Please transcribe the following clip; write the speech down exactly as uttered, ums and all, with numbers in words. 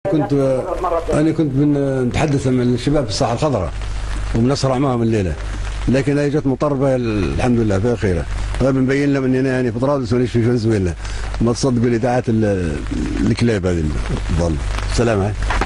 كنت انا كنت نتحدث مع الشباب في الساحه الخضراء وبنسرع معهم الليله، لكن هي جت مطربه الحمد لله فيها خيره. بنبين لهم اننا يعني في طرابلس ونعيش في فنزويلا، ما تصدقوا الاذاعات الكلاب هذه. ظل سلام.